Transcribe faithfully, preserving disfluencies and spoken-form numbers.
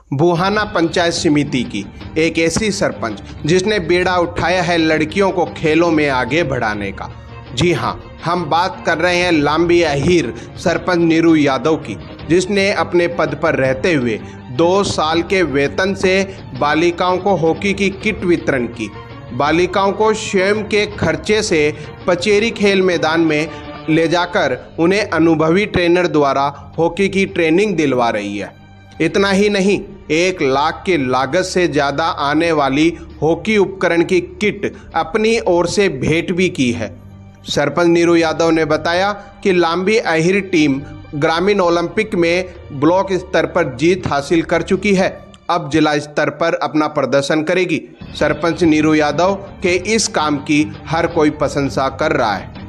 बुहाना पंचायत समिति की एक ऐसी सरपंच जिसने बेड़ा उठाया है लड़कियों को खेलों में आगे बढ़ाने का। जी हाँ, हम बात कर रहे हैं लांबी अहीर सरपंच नीरू यादव की, जिसने अपने पद पर रहते हुए दो साल के वेतन से बालिकाओं को हॉकी की किट वितरण की। बालिकाओं को स्वयं के खर्चे से पचेरी खेल मैदान में ले जाकर उन्हें अनुभवी ट्रेनर द्वारा हॉकी की ट्रेनिंग दिलवा रही है। इतना ही नहीं, एक लाख की लागत से ज़्यादा आने वाली हॉकी उपकरण की किट अपनी ओर से भेंट भी की है। सरपंच नीरू यादव ने बताया कि लांबी अहीर टीम ग्रामीण ओलंपिक में ब्लॉक स्तर पर जीत हासिल कर चुकी है, अब जिला स्तर पर अपना प्रदर्शन करेगी। सरपंच नीरू यादव के इस काम की हर कोई प्रशंसा कर रहा है।